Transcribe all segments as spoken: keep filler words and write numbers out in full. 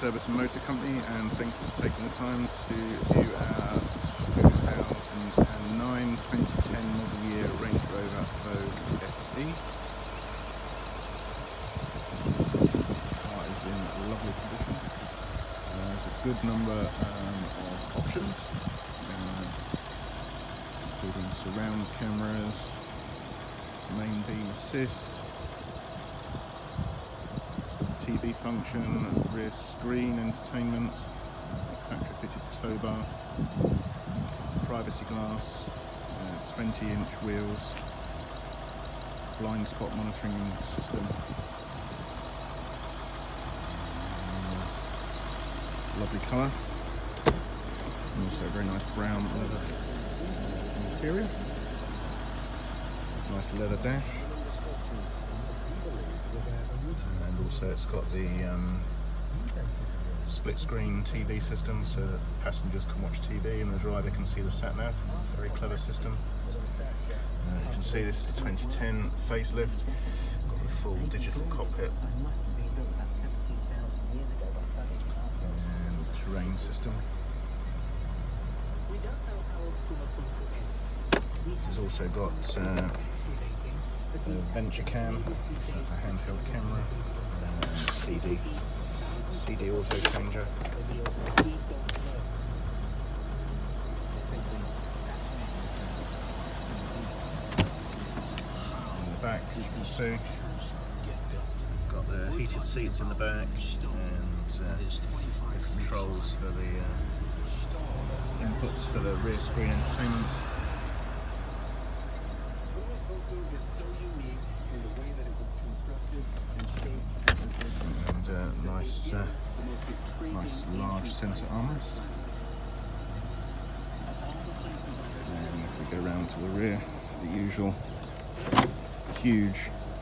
Surbiton Motor Company, and thank you for taking the time to view our two thousand nine twenty ten model year Range Rover Vogue S E. The car is in lovely condition. Uh, there's a good number um, of options, uh, including surround cameras, main beam assist, T V function, rear screen entertainment, factory fitted tow bar, privacy glass, uh, twenty inch wheels, blind spot monitoring system, uh, lovely colour, and also a very nice brown leather interior, nice leather dash. And also it's got the um, split screen T V system, so that passengers can watch T V and the driver can see the sat nav. Very clever system. Uh, you can see this is the twenty ten facelift. Got the full digital cockpit and terrain system. This has also got uh, the Venture Cam, so it's a handheld camera, and C D, C D auto changer. In the back, as you can see, got the heated seats in the back and uh, controls for the uh, inputs for the rear screen entertainment. And uh, nice, uh, nice large centre armrest. And if we go round to the rear, the usual huge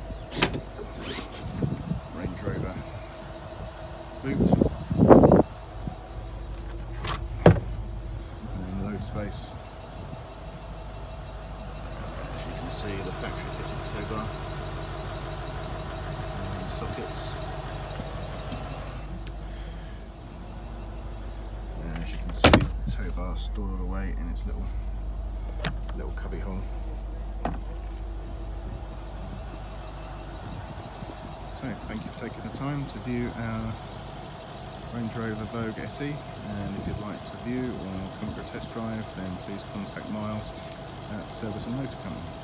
Range Rover boot. And load space. As you can see, the factory fitted tow bar. Sockets. And as you can see, the tow bar stored away in its little little cubby hole. So thank you for taking the time to view our Range Rover Vogue S E, and if you'd like to view or come for a test drive, then please contact Miles at Surbiton Motor Company.